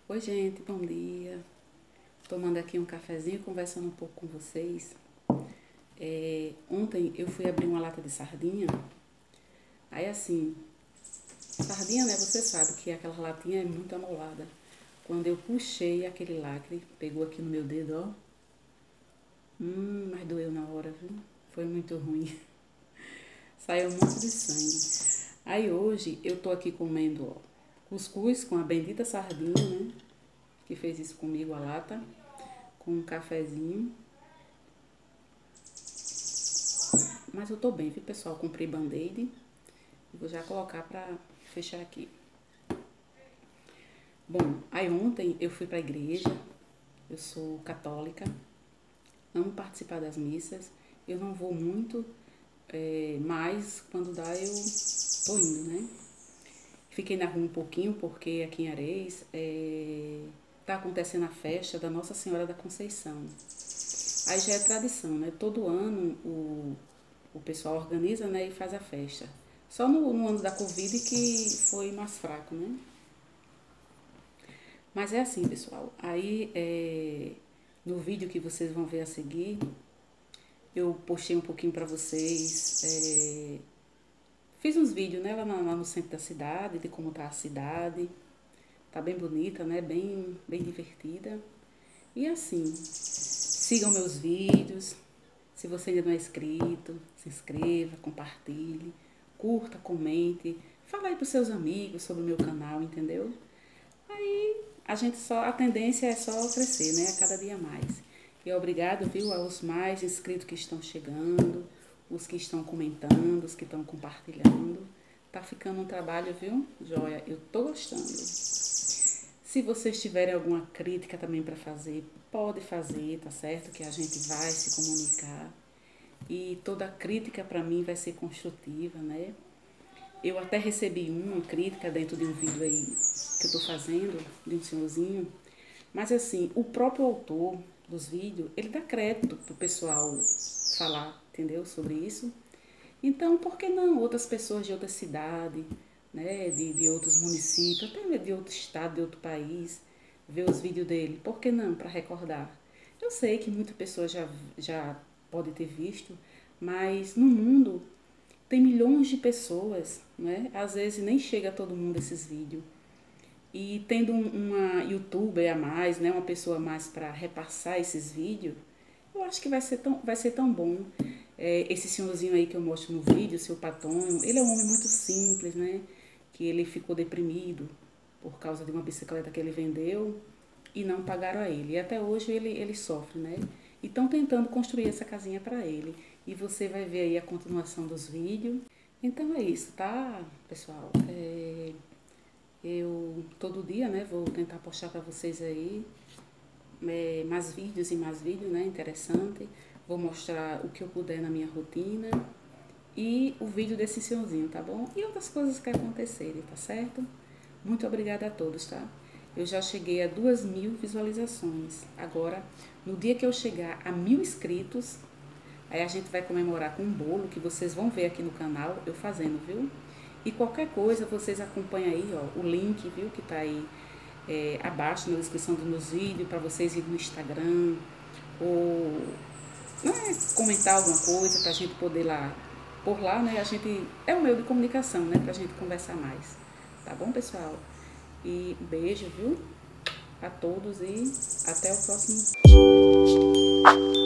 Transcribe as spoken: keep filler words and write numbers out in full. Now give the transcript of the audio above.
Oi gente, bom dia. Tomando aqui um cafezinho, conversando um pouco com vocês. É, ontem eu fui abrir uma lata de sardinha. Aí assim, sardinha, né? Você sabe que aquela latinha é muito amolada. Quando eu puxei aquele lacre, pegou aqui no meu dedo, ó. Hum, mas doeu na hora, viu? Foi muito ruim. Saiu um monte de sangue. Aí hoje eu tô aqui comendo, ó, cuscuz com a bendita sardinha, né? Que fez isso comigo, a lata, com um cafezinho. Mas eu tô bem, viu, pessoal? Comprei band-aid e vou já colocar pra fechar aqui. Bom, aí ontem eu fui pra igreja, eu sou católica, amo participar das missas. Eu não vou muito, é, mas quando dá eu tô indo, né? Fiquei na rua um pouquinho porque aqui em Areis é, tá acontecendo a festa da Nossa Senhora da Conceição. Aí já é tradição, né? Todo ano o, o pessoal organiza, né, e faz a festa. Só no, no ano da Covid que foi mais fraco, né? Mas é assim, pessoal. Aí, é, no vídeo que vocês vão ver a seguir, eu postei um pouquinho pra vocês. É, fiz uns vídeos, né, lá, na, lá no centro da cidade, de como tá a cidade. Tá bem bonita, né? Bem, bem divertida. E assim, sigam meus vídeos. Se você ainda não é inscrito, se inscreva, compartilhe, curta, comente, fala aí pros seus amigos sobre o meu canal, entendeu? Aí a gente só, a tendência é só crescer, né? A cada dia mais. E obrigado, viu, aos mais inscritos que estão chegando, os que estão comentando, os que estão compartilhando. Tá ficando um trabalho, viu? Joia, eu tô gostando. Se vocês tiverem alguma crítica também para fazer, pode fazer, tá certo? Que a gente vai se comunicar. E toda crítica para mim vai ser construtiva, né? Eu até recebi uma crítica dentro de um vídeo aí que eu tô fazendo, de um senhorzinho. Mas assim, o próprio autor dos vídeos, ele dá crédito pro pessoal falar, entendeu? Sobre isso. Então, por que não outras pessoas de outra cidade, né, de, de outros municípios, até de outro estado, de outro país, ver os vídeos dele? Por que não? Para recordar. Eu sei que muitas pessoas já, já podem ter visto, mas no mundo tem milhões de pessoas, né? Às vezes nem chega a todo mundo esses vídeos. E tendo uma youtuber a mais, né, uma pessoa a mais para repassar esses vídeos, eu acho que vai ser tão, vai ser tão bom. É, esse senhorzinho aí que eu mostro no vídeo, o seu Patonho, ele é um homem muito simples, né? Que ele ficou deprimido por causa de uma bicicleta que ele vendeu e não pagaram a ele. E até hoje ele, ele sofre, né? E estão tentando construir essa casinha para ele. E você vai ver aí a continuação dos vídeos. Então é isso, tá, pessoal? É, eu todo dia, né, vou tentar postar para vocês aí é, mais vídeos e mais vídeos, né, interessante. Vou mostrar o que eu puder na minha rotina e o vídeo desse senhorzinho, tá bom? E outras coisas que acontecerem, tá certo? Muito obrigada a todos, tá? Eu já cheguei a duas mil visualizações. Agora, no dia que eu chegar a mil inscritos, aí a gente vai comemorar com um bolo que vocês vão ver aqui no canal eu fazendo, viu? E qualquer coisa, vocês acompanham aí, ó, o link, viu, que tá aí é, abaixo na descrição dos meus vídeos, para vocês irem no Instagram, ou né, comentar alguma coisa, pra gente poder lá, por lá, né, a gente, é um meio de comunicação, né, pra gente conversar mais. Tá bom, pessoal? E beijo, viu, a todos e até o próximo.